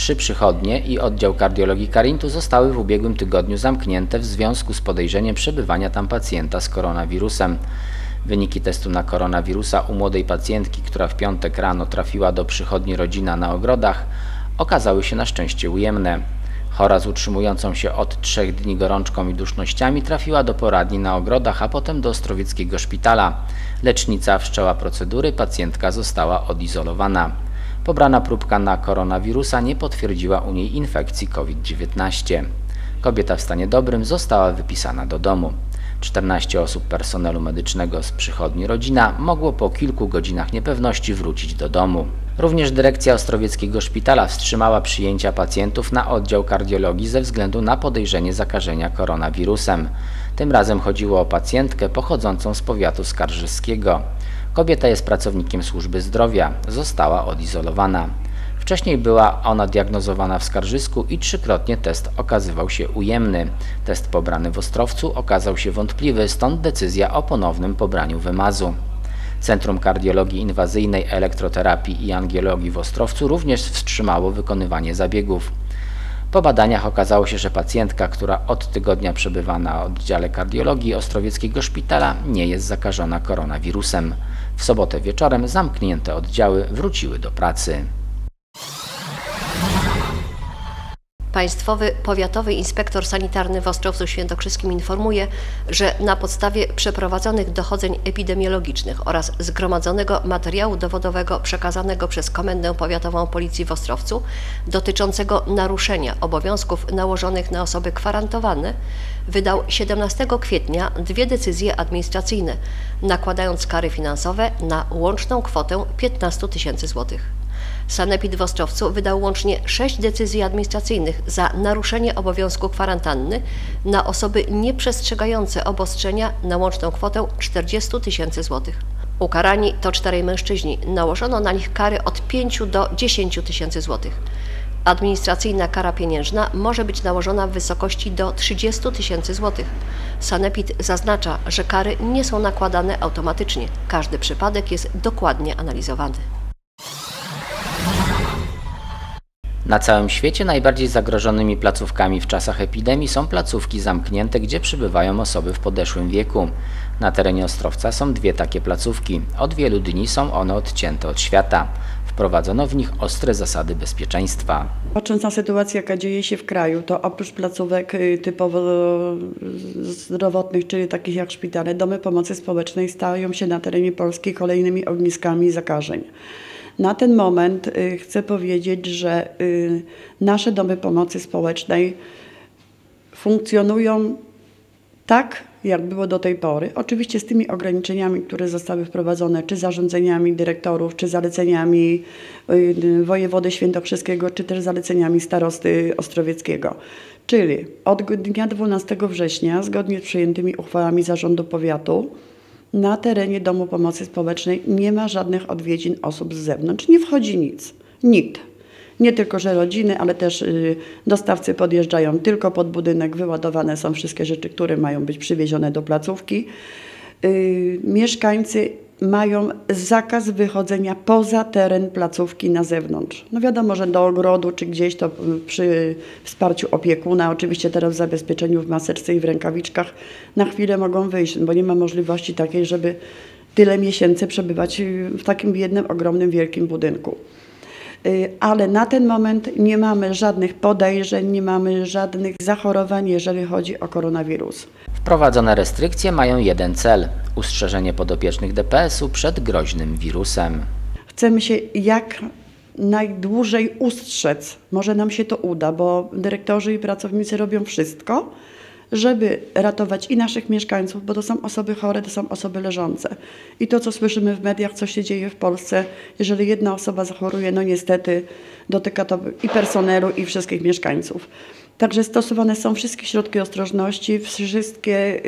3 przychodnie i oddział kardiologii Karintu zostały w ubiegłym tygodniu zamknięte w związku z podejrzeniem przebywania tam pacjenta z koronawirusem. Wyniki testu na koronawirusa u młodej pacjentki, która w piątek rano trafiła do przychodni Rodzina na Ogrodach, okazały się na szczęście ujemne. Chora z utrzymującą się od 3 dni gorączką i dusznościami trafiła do poradni na Ogrodach, a potem do ostrowieckiego szpitala. Lecznica wszczęła procedury, pacjentka została odizolowana. Pobrana próbka na koronawirusa nie potwierdziła u niej infekcji COVID-19. Kobieta w stanie dobrym została wypisana do domu. 14 osób personelu medycznego z przychodni Rodzina mogło po kilku godzinach niepewności wrócić do domu. Również dyrekcja ostrowieckiego szpitala wstrzymała przyjęcia pacjentów na oddział kardiologii ze względu na podejrzenie zakażenia koronawirusem. Tym razem chodziło o pacjentkę pochodzącą z powiatu skarżyskiego. Kobieta jest pracownikiem służby zdrowia, została odizolowana. Wcześniej była ona diagnozowana w Skarżysku i 3-krotnie test okazywał się ujemny. Test pobrany w Ostrowcu okazał się wątpliwy, stąd decyzja o ponownym pobraniu wymazu. Centrum Kardiologii Inwazyjnej, Elektroterapii i Angiologii w Ostrowcu również wstrzymało wykonywanie zabiegów. Po badaniach okazało się, że pacjentka, która od tygodnia przebywa na oddziale kardiologii ostrowieckiego szpitala, nie jest zakażona koronawirusem. W sobotę wieczorem zamknięte oddziały wróciły do pracy. Państwowy Powiatowy Inspektor Sanitarny w Ostrowcu Świętokrzyskim informuje, że na podstawie przeprowadzonych dochodzeń epidemiologicznych oraz zgromadzonego materiału dowodowego przekazanego przez Komendę Powiatową Policji w Ostrowcu dotyczącego naruszenia obowiązków nałożonych na osoby kwarantowane, wydał 17 kwietnia 2 decyzje administracyjne, nakładając kary finansowe na łączną kwotę 15 000 złotych. Sanepid w Ostrowcu wydał łącznie 6 decyzji administracyjnych za naruszenie obowiązku kwarantanny na osoby nieprzestrzegające obostrzenia na łączną kwotę 40 000 złotych. Ukarani to 4 mężczyźni. Nałożono na nich kary od 5 do 10 000 złotych. Administracyjna kara pieniężna może być nałożona w wysokości do 30 000 złotych. Sanepid zaznacza, że kary nie są nakładane automatycznie. Każdy przypadek jest dokładnie analizowany. Na całym świecie najbardziej zagrożonymi placówkami w czasach epidemii są placówki zamknięte, gdzie przebywają osoby w podeszłym wieku. Na terenie Ostrowca są 2 takie placówki. Od wielu dni są one odcięte od świata. Wprowadzono w nich ostre zasady bezpieczeństwa. Patrząc na sytuację, jaka dzieje się w kraju, to oprócz placówek typowo zdrowotnych, czyli takich jak szpitale, domy pomocy społecznej stają się na terenie Polski kolejnymi ogniskami zakażeń. Na ten moment chcę powiedzieć, że nasze domy pomocy społecznej funkcjonują tak, jak było do tej pory. Oczywiście z tymi ograniczeniami, które zostały wprowadzone, czy zarządzeniami dyrektorów, czy zaleceniami wojewody świętokrzyskiego, czy też zaleceniami starosty ostrowieckiego. Czyli od dnia 12 września, zgodnie z przyjętymi uchwałami zarządu powiatu, na terenie domu pomocy społecznej nie ma żadnych odwiedzin osób z zewnątrz. Nie wchodzi nic. Nikt. Nie tylko, że rodziny, ale też dostawcy podjeżdżają tylko pod budynek. Wyładowane są wszystkie rzeczy, które mają być przywiezione do placówki. Mieszkańcy mają zakaz wychodzenia poza teren placówki na zewnątrz. No wiadomo, że do ogrodu czy gdzieś to przy wsparciu opiekuna, oczywiście teraz w zabezpieczeniu w maseczce i w rękawiczkach na chwilę mogą wyjść, bo nie ma możliwości takiej, żeby tyle miesięcy przebywać w takim jednym, ogromnym, wielkim budynku. Ale na ten moment nie mamy żadnych podejrzeń, nie mamy żadnych zachorowań, jeżeli chodzi o koronawirus. Wprowadzone restrykcje mają jeden cel – ustrzeżenie podopiecznych DPS-u przed groźnym wirusem. Chcemy się jak najdłużej ustrzec. Może nam się to uda, bo dyrektorzy i pracownicy robią wszystko, żeby ratować i naszych mieszkańców, bo to są osoby chore, to są osoby leżące. I to, co słyszymy w mediach, co się dzieje w Polsce, jeżeli jedna osoba zachoruje, no niestety dotyka to i personelu, i wszystkich mieszkańców. Także stosowane są wszystkie środki ostrożności, wszystkie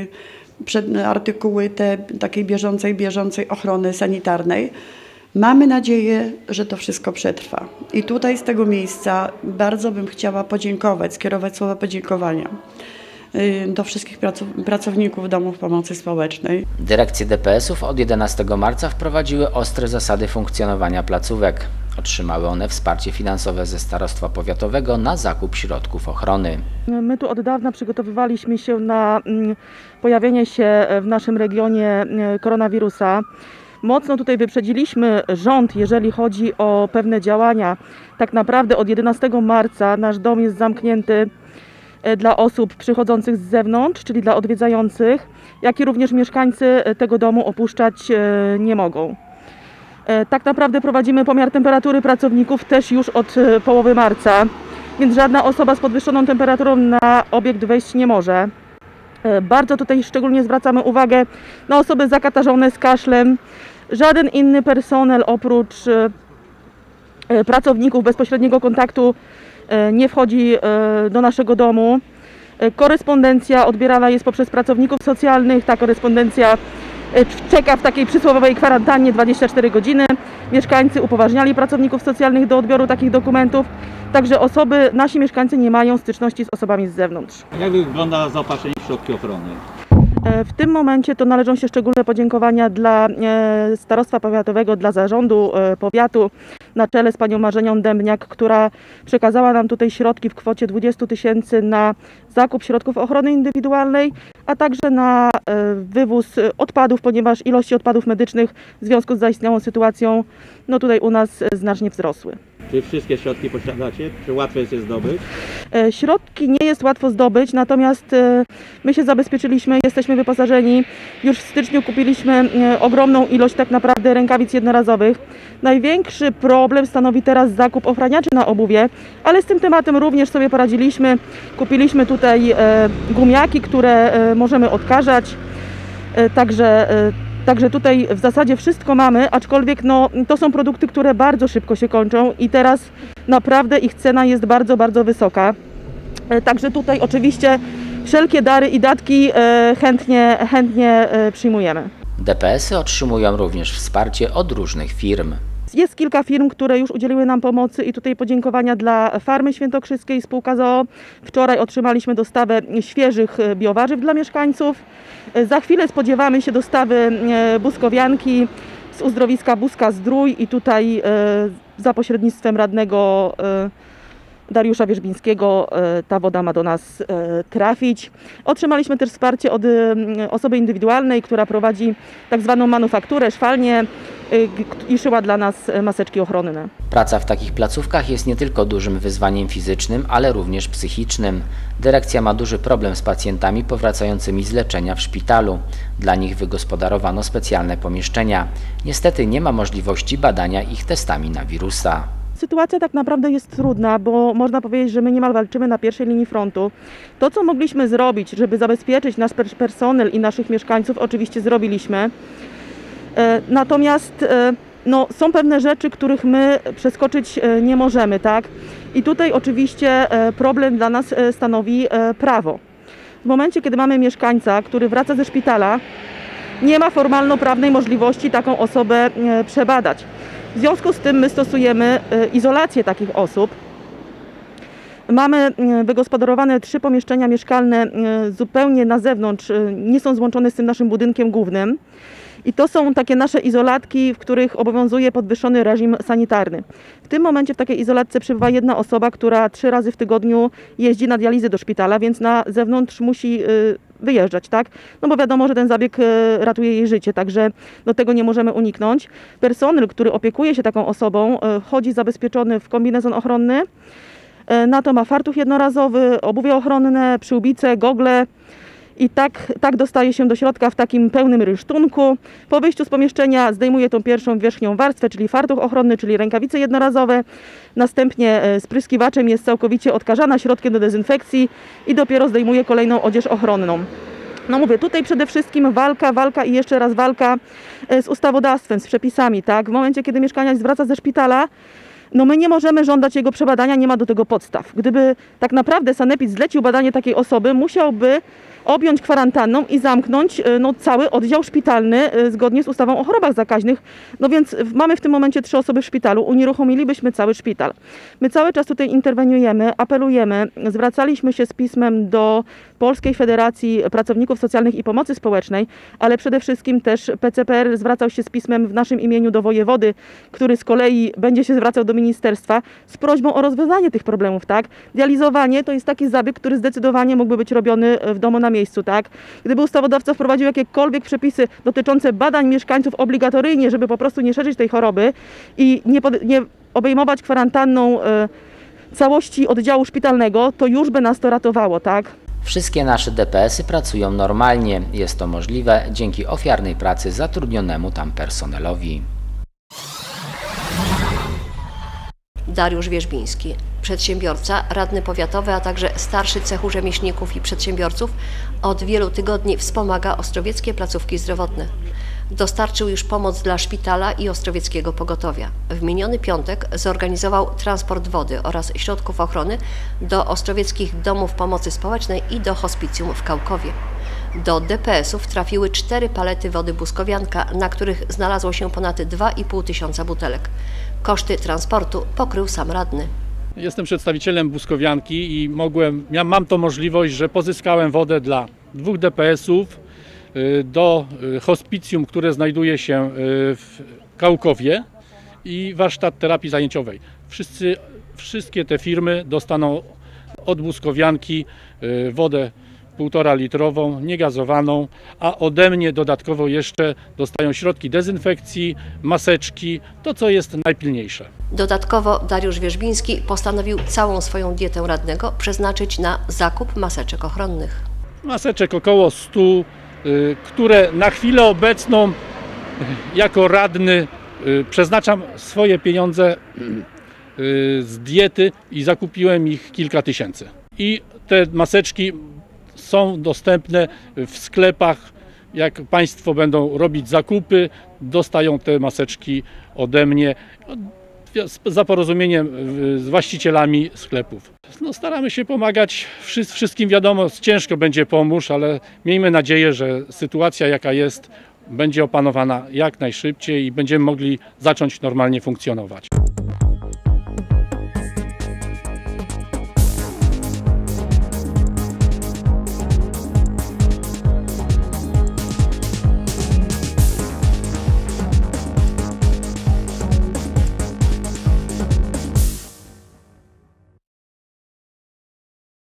artykuły te takiej bieżącej ochrony sanitarnej. Mamy nadzieję, że to wszystko przetrwa. I tutaj z tego miejsca bardzo bym chciała podziękować, skierować słowa podziękowania do wszystkich pracowników domów pomocy społecznej. Dyrekcje DPS-ów od 11 marca wprowadziły ostre zasady funkcjonowania placówek. Otrzymały one wsparcie finansowe ze Starostwa Powiatowego na zakup środków ochrony. My tu od dawna przygotowywaliśmy się na pojawienie się w naszym regionie koronawirusa. Mocno tutaj wyprzedziliśmy rząd, jeżeli chodzi o pewne działania. Tak naprawdę od 11 marca nasz dom jest zamknięty dla osób przychodzących z zewnątrz, czyli dla odwiedzających, jak i również mieszkańcy tego domu opuszczać nie mogą. Tak naprawdę prowadzimy pomiar temperatury pracowników też już od połowy marca, więc żadna osoba z podwyższoną temperaturą na obiekt wejść nie może. Bardzo tutaj szczególnie zwracamy uwagę na osoby zakatarzone z kaszlem. Żaden inny personel oprócz pracowników bezpośredniego kontaktu nie wchodzi do naszego domu. Korespondencja odbierana jest poprzez pracowników socjalnych. Ta korespondencja czeka w takiej przysłowiowej kwarantannie 24 godziny. Mieszkańcy upoważniali pracowników socjalnych do odbioru takich dokumentów. Także nasi mieszkańcy nie mają styczności z osobami z zewnątrz. Jak wygląda zaopatrzenie w środki ochrony? W tym momencie to należą się szczególne podziękowania dla Starostwa Powiatowego, dla zarządu powiatu na czele z panią Marzenią Dębniak, która przekazała nam tutaj środki w kwocie 20 000 na zakup środków ochrony indywidualnej, a także na wywóz odpadów, ponieważ ilości odpadów medycznych w związku z zaistniałą sytuacją tutaj u nas znacznie wzrosły. Czy wszystkie środki posiadacie? Czy łatwo jest je zdobyć? Środki nie jest łatwo zdobyć, natomiast my się zabezpieczyliśmy, jesteśmy wyposażeni. Już w styczniu kupiliśmy ogromną ilość tak naprawdę rękawic jednorazowych. Największy problem stanowi teraz zakup ochraniaczy na obuwie, ale z tym tematem również sobie poradziliśmy. Kupiliśmy tutaj gumiaki, które możemy odkażać, Także tutaj w zasadzie wszystko mamy, aczkolwiek to są produkty, które bardzo szybko się kończą i teraz naprawdę ich cena jest bardzo, bardzo wysoka. Także tutaj oczywiście wszelkie dary i datki chętnie przyjmujemy. DPS-y otrzymują również wsparcie od różnych firm. Jest kilka firm, które już udzieliły nam pomocy i tutaj podziękowania dla Farmy Świętokrzyskiej, spółka z.o.o. Wczoraj otrzymaliśmy dostawę świeżych biowarzyw dla mieszkańców. Za chwilę spodziewamy się dostawy buskowianki z uzdrowiska Buska-Zdrój i tutaj za pośrednictwem radnego Dariusza Wierzbińskiego ta woda ma do nas trafić. Otrzymaliśmy też wsparcie od osoby indywidualnej, która prowadzi tak zwaną manufakturę, szwalnię i szyła dla nas maseczki ochronne. Praca w takich placówkach jest nie tylko dużym wyzwaniem fizycznym, ale również psychicznym. Dyrekcja ma duży problem z pacjentami powracającymi z leczenia w szpitalu. Dla nich wygospodarowano specjalne pomieszczenia. Niestety nie ma możliwości badania ich testami na wirusa. Sytuacja tak naprawdę jest trudna, bo można powiedzieć, że my niemal walczymy na pierwszej linii frontu. To, co mogliśmy zrobić, żeby zabezpieczyć nasz personel i naszych mieszkańców, oczywiście zrobiliśmy. Natomiast są pewne rzeczy, których my przeskoczyć nie możemy, tak? I tutaj oczywiście problem dla nas stanowi prawo. W momencie, kiedy mamy mieszkańca, który wraca ze szpitala, nie ma formalno-prawnej możliwości taką osobę przebadać. W związku z tym my stosujemy izolację takich osób. Mamy wygospodarowane 3 pomieszczenia mieszkalne zupełnie na zewnątrz, nie są złączone z tym naszym budynkiem głównym. I to są takie nasze izolatki, w których obowiązuje podwyższony reżim sanitarny. W tym momencie w takiej izolatce przebywa jedna osoba, która 3 razy w tygodniu jeździ na dializę do szpitala, więc na zewnątrz musi wyjeżdżać, tak? No bo wiadomo, że ten zabieg ratuje jej życie, także do tego nie możemy uniknąć. Personel, który opiekuje się taką osobą, chodzi zabezpieczony w kombinezon ochronny. Na to ma fartuch jednorazowy, obuwie ochronne, przyłbice, gogle. I tak dostaje się do środka w takim pełnym rynsztunku. Po wyjściu z pomieszczenia zdejmuje tą pierwszą wierzchnią warstwę, czyli fartuch ochronny, czyli rękawice jednorazowe. Następnie spryskiwaczem jest całkowicie odkażana środkiem do dezynfekcji i dopiero zdejmuje kolejną odzież ochronną. No mówię, tutaj przede wszystkim walka i jeszcze raz walka z ustawodawstwem, z przepisami, tak? W momencie, kiedy mieszkaniec wraca ze szpitala, no my nie możemy żądać jego przebadania, nie ma do tego podstaw. Gdyby tak naprawdę sanepid zlecił badanie takiej osoby, musiałby objąć kwarantanną i zamknąć no, cały oddział szpitalny zgodnie z ustawą o chorobach zakaźnych. No więc mamy w tym momencie 3 osoby w szpitalu, unieruchomilibyśmy cały szpital. My cały czas tutaj interweniujemy, apelujemy, zwracaliśmy się z pismem do Polskiej Federacji Pracowników Socjalnych i Pomocy Społecznej, ale przede wszystkim też PCPR zwracał się z pismem w naszym imieniu do wojewody, który z kolei będzie się zwracał do ministerstwa z prośbą o rozwiązanie tych problemów, tak? Dializowanie to jest taki zabieg, który zdecydowanie mógłby być robiony w domu na miejscu, tak? Gdyby ustawodawca wprowadził jakiekolwiek przepisy dotyczące badań mieszkańców obligatoryjnie, żeby po prostu nie szerzyć tej choroby i nie obejmować kwarantanną całości oddziału szpitalnego, to już by nas to ratowało, tak? Wszystkie nasze DPS-y pracują normalnie. Jest to możliwe dzięki ofiarnej pracy zatrudnionemu tam personelowi. Dariusz Wierzbiński, przedsiębiorca, radny powiatowy, a także starszy cechu rzemieślników i przedsiębiorców, od wielu tygodni wspomaga ostrowieckie placówki zdrowotne. Dostarczył już pomoc dla szpitala i ostrowieckiego pogotowia. W miniony piątek zorganizował transport wody oraz środków ochrony do ostrowieckich domów pomocy społecznej i do hospicjum w Kałkowie. Do DPS-ów trafiły 4 palety wody Buskowianka, na których znalazło się ponad 2,5 tysiąca butelek. Koszty transportu pokrył sam radny. Jestem przedstawicielem Buskowianki i mam tą możliwość, że pozyskałem wodę dla 2 DPS-ów, do hospicjum, które znajduje się w Kałkowie i warsztat terapii zajęciowej. Wszystkie te firmy dostaną od Buskowianki wodę 1,5 litrową, niegazowaną, a ode mnie dodatkowo jeszcze dostają środki dezynfekcji, maseczki, to co jest najpilniejsze. Dodatkowo Dariusz Wierzbiński postanowił całą swoją dietę radnego przeznaczyć na zakup maseczek ochronnych. Maseczek około 100, które na chwilę obecną jako radny przeznaczam swoje pieniądze z diety i zakupiłem ich kilka tysięcy. I te maseczki są dostępne w sklepach. Jak Państwo będą robić zakupy, dostają te maseczki ode mnie za porozumieniem z właścicielami sklepów. No, staramy się pomagać wszystkim, wiadomo, ciężko będzie pomóż, ale miejmy nadzieję, że sytuacja jaka jest będzie opanowana jak najszybciej i będziemy mogli zacząć normalnie funkcjonować.